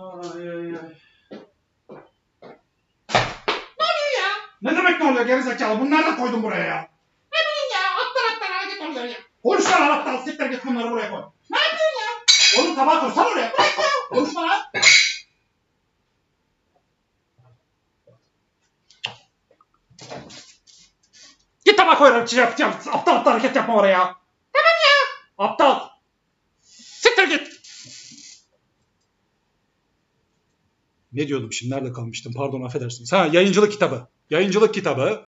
Ay, ay, ay. Ne demek ne oluyor gerizekalı? Bunu nereden koydun buraya ya? Ne bileyim ya, alttan hareket oluyor ya. Konuşsana lan aptal. Siktir git bunları buraya koy. Ne yapıyorsun ya? Oğlum tabağa koysana oraya. Bırak ya. Konuşma lan. Git tabağa koy. Aptal aptal hareket yapma oraya. Tamam ya. Aptal. Siktir git. Ne diyordum şimdi? Nerede kalmıştım? Pardon affedersiniz. Ha, yayıncılık kitabı. Yayıncılık kitabı.